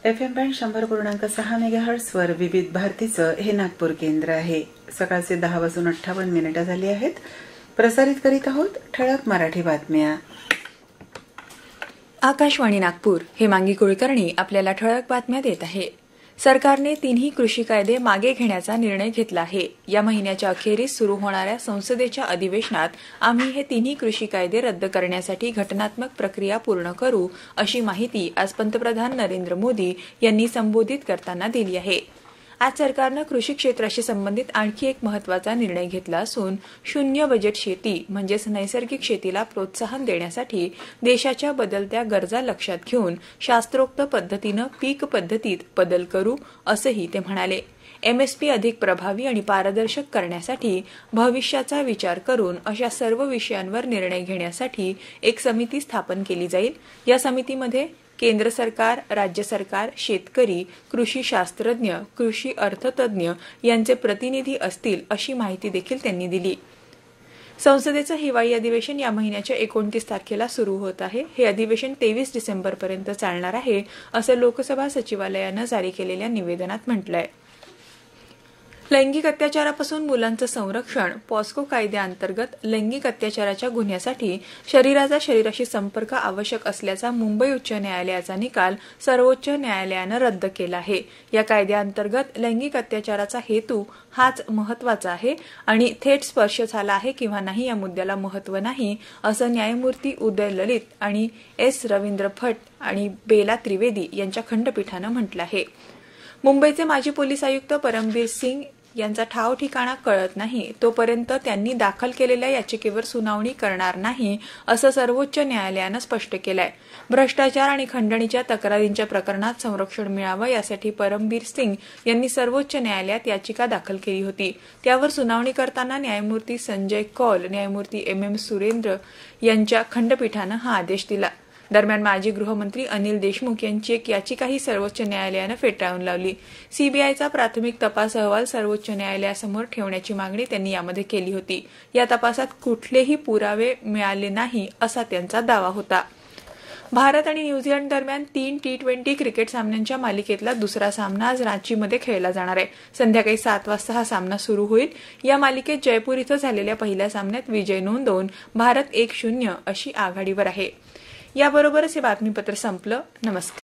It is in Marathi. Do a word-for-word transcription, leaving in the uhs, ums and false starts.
एफ एम बँड शंभर पूर्णांक सहा मेगाहर्ट्झवर विविध भारतीचं हे नागपूर केंद्र आहे. सकाळचे दहा वाजून अठ्ठावन्न मिनिटं झाली आहेत. प्रसारित करीत आहोत ठळक मराठी बातम्या. आकाशवाणी नागपूर. हेमांगी कुलकर्णी आपल्याला ठळक बातम्या देत आहे. सरकारने तिन्ही कृषी कायदे मागे घेण्याचा निर्णय घेतला आहे. या महिन्याच्या अखेरीस सुरू होणाऱ्या संसदेच्या अधिवेशनात आम्ही हे तिन्ही कृषी कायदे रद्द करण्यासाठी घटनात्मक प्रक्रिया पूर्ण करू, अशी माहिती आज पंतप्रधान नरेंद्र मोदी यांनी संबोधित करताना दिली आहे. आज सरकारनं कृषी क्षेत्राशी संबंधित आणखी एक महत्वाचा निर्णय घेतला असून शून्य बजेट शेती म्हणजेच नैसर्गिक शेतीला प्रोत्साहन देण्यासाठी देशाच्या बदलत्या गरजा लक्षात घेऊन शास्त्रोक्त पद्धतीनं पीक पद्धतीत बदल करू, असंही ते म्हणाले. एमएसपी अधिक प्रभावी आणि पारदर्शक करण्यासाठी भविष्याचा विचार करून अशा सर्व विषयांवर निर्णय घेण्यासाठी एक समिती स्थापन केली जाईल. या समितीमध्ये केंद्र सरकार, राज्य सरकार, शेतकरी, कृषी शास्त्रज्ञ, कृषी अर्थतज्ञ यांचे प्रतिनिधी असतील, अशी माहिती देखील त्यांनी दिली. संसदेचं हिवाळी अधिवेशन या महिन्याच्या एकोणतीस तारखेला सुरू होत आहे. हे अधिवेशन तेवीस डिसेंबरपर्यंत चालणार आहे, असं लोकसभा सचिवालयानं जारी केलेल्या निवेदनात म्हटलंय. लैंगिक अत्याचारापासून मुलांचं संरक्षण पॉस्को कायद्याअंतर्गत लैंगिक अत्याचाराच्या गुन्ह्यासाठी शरीराचा शरीराशी संपर्क आवश्यक असल्याचा मुंबई उच्च न्यायालयाचा निकाल सर्वोच्च न्यायालयानं रद्द केला आहे. या कायद्याअंतर्गत लैंगिक अत्याचाराचा हेतू हाच महत्वाचा आहे आणि थेट स्पर्श झाला आहे किंवा नाही या मुद्द्याला महत्व नाही, असं न्यायमूर्ती उदय ललित आणि एस रवींद्र भट आणि बेला त्रिवेदी यांच्या खंडपीठानं म्हटलं आहे. मुंबईचे माजी पोलीस आयुक्त परमबीर सिंग यांचा ठाव ठिकाणा कळत नाही तोपर्यंत त्यांनी दाखल केलेल्या याचिकेवर सुनावणी करणार नाही, असं सर्वोच्च न्यायालयानं स्पष्ट केलंय. भ्रष्टाचार आणि खंडणीच्या तक्रारींच्या प्रकरणात संरक्षण मिळावं यासाठी परमबीर सिंग यांनी सर्वोच्च न्यायालयात याचिका दाखल केली होती. त्यावर सुनावणी करताना न्यायमूर्ती संजय कौल, न्यायमूर्ती एम एम सुरेंद्र यांच्या खंडपीठानं हा आदेश दिला. दरम्यान माजी गृहमंत्री अनिल देशमुख यांची एक याचिकाही सर्वोच्च न्यायालयानं फेटाळून लावली. सीबीआयचा प्राथमिक तपास अहवाल सर्वोच्च न्यायालयासमोर ठेवण्याची मागणी त्यांनी यामध्ये केली होती. या तपासात कुठलेही पुरावे मिळाले नाही, असा त्यांचा दावा होता. भारत आणि न्यूझीलंड दरम्यान तीन टी ट्वेंटी क्रिकेट सामन्यांच्या मालिकेतला दुसरा सामना आज रांचीमध्ये खेळला जाणार आहे. संध्याकाळी सात वाजता हा सामना सुरू होईल. या मालिकेत जयपूर इथं झालेल्या पहिल्या सामन्यात विजय नोंदवून भारत एक शून्य अशी आघाडीवर आहे. याबरोबरच हे बातमीपत्र संपलं. नमस्कार.